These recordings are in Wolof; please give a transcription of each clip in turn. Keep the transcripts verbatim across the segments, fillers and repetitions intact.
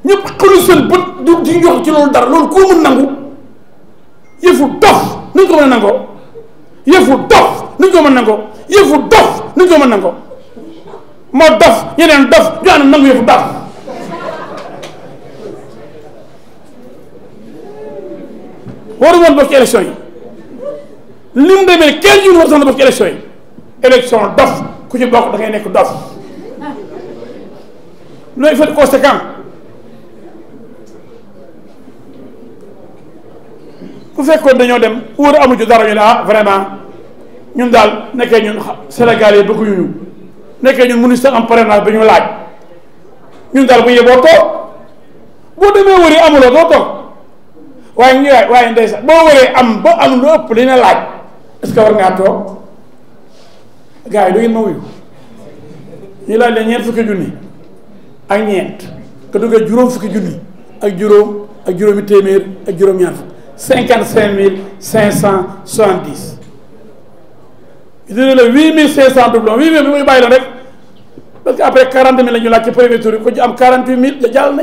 ñëpp xëlu seen bët du di jox ci loolu dara loolu koo mën nangu yëfu dof nuñ ko mën a nangoo yëfu dof nuñ ko mën a nangoo yëfu dof nuñ ko mën a nangoo moo dof ñeneen dof ñu ànd nangu yëfu dof waru woon bokk ci élection yi li mu demee quinze jours war sax na bokk ci élection yi élection dof ku ci bokk da ngay nekk dof loolu il faut être conséquent ku fekkoon dañoo dem wóor amu ci dara ñu ne ah vraiment ñun daal nekkee ñun Sénégal yi bëgguñu ñu nekkee ñun mënuñ sax am parrainage ba ñu laaj ñun daal bu yeboo toog boo demee wëri amuloo doo toog waaye ñu waaye ndeysaan boo wëree am ba am lu ëpp li na laaj est-ce que war ngaa toog gars yi du ngeen ma wuyu ñu laaj leen ñeent fukki junni ak ñeent nga duggee juróom fukki junni ak juróom ak juróomi téeméer ak juróom-ñaar fukk cinquante cinq mille cinq cent soixante dix dina la huit mille cinq cent doublons huit mille bi muy bàyyi la rek parce que après quarante mille la ñu laaj ci premier tour yi ko ci am quarante huit mille da jàll nañ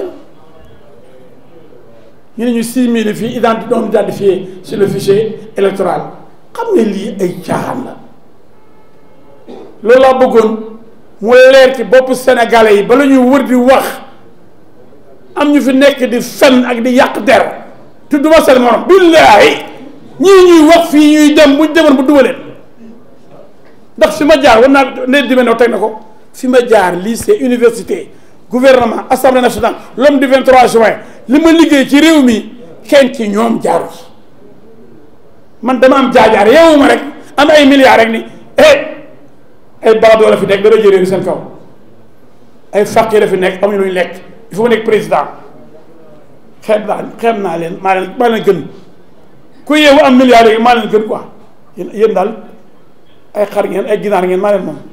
ñu ne ñu six mille fii identi doon identifié sur le fichier électoral xam ne lii ay caaxaan la loolu laa bëggoon mu leer ci bopp sénégalais yi ba la ñuy wër di wax am ñu fi nekk di fen ak di yàq der te duma seen morom billaahi ñii ñuy wax fii ñuy dem buñ demoon bu dugaleen ndax fi ma jaar war naa ne di menew teg na ko fi ma jaar lycée université gouvernement assemblée nationale l'homme du vingt-trois juin li ma liggéey ci réew mi kenn ci ñoom jaaru ci man dama am jaajaar yeewu ma rek am ay milliards rek ni eh ay baladoo la fi nekk dara jëréeru seen kaw ay faqir la fi nekk amuñu luñu lekk il faut ma nekk président xeeb naa xeeb naa leen maa leen maa leen gën ku yeewu am milliards yi maa leen gën quoi yéen yéen daal ay xar ngeen ay ginaar ngeen maa leen moom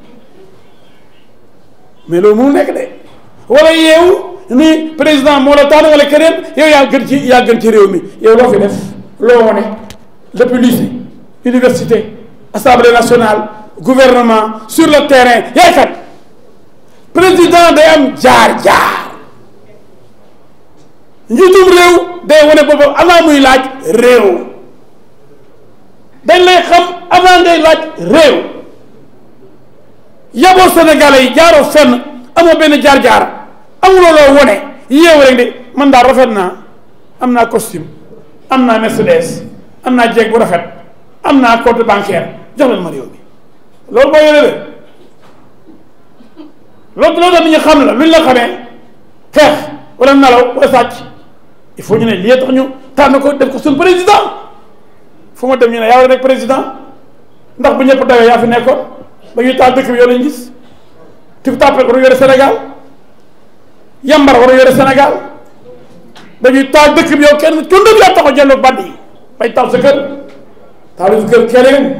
mais loolu mënu nekk de wala yeewu ni président moo la tànn wala keneen yow yaa gën ci yaa gën ci réew mi yow loo fi def loo wone depuis lycée université assemblée nationale gouvernement sur le terrain yaay kat président day am jaar-jaar njiitum réew day wane boppam avant muy laaj réew dañ lay xam avant ngay laaj réew yaboo sénégalais yi jaaroo fenn amoo benn jaar-jaar amuloo loo wone yeewu rek de man daal rafet naa am naa costume am naa Mercedes am naa jeeg bu rafet am naa compte bancaire jox leen ma réew mi loolu boo yore de loolu loolu tax nit ñi xam la luñ la xamee xeex wala nalaw wala sàcc il faut ñu ne lii tax ñu tànn ko def ko suñu président fu ma dem ñu ne yaa war a nekk président ndax bu ñëpp dawee yaa fi nekkoon ba ñuy taal dëkk bi yow lañ gis tif tàppet war a yore Sénégal yambar war a yore Sénégal dañuy taal dëkk bi yow kenn kenn dëgg yaa taxaw jëloog band yi bay taal sa kër taal sa kër keneen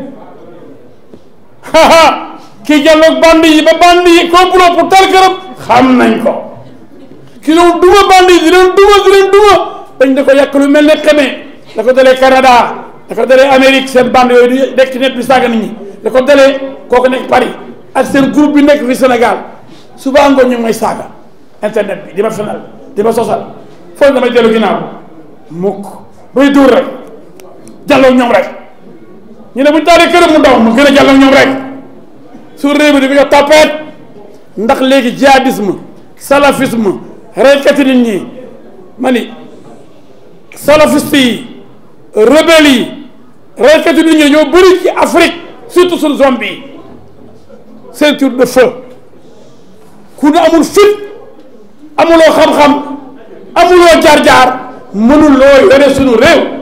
kii jàlloog band yi ba band yi complot pour tal këram xam nañ ko ki doon duma band yi di leen duma di leen duma dañ da ko yàq lu mel ne xamee da ko dalee Canada da ko dalee Amérique seen band yooyu di nekk ci net bi saaga nit ñi da ko dalee kooku nekk Paris ak seen groupe bi nekk fi Sénégal suba ngoon ñu may saaga internet bi di ma fenal di ma sosal foofu damay dellu ginnaaw mukk bay dóor rek jàlloog ñoom rek ñu ne buñ taalee këram mu daw mu gën a jàlloog ñoom rek su réew mi di ko tapet ndax léegi jihadisme salafisme reykati nit ñi ma ni salafiste yi rebelle yi reykati nit ñi ñoo bëri ci Afrique surtout suñu zone bi ceinture de feu ku ne amul fit amuloo xam-xam amuloo jaar-jaar mënuloo yore suñu réew